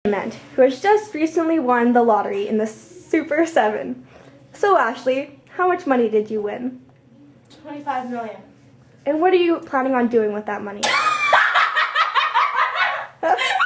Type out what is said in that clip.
who has just recently won the lottery in the Super 7. So Ashley, how much money did you win? 25 million. And what are you planning on doing with that money?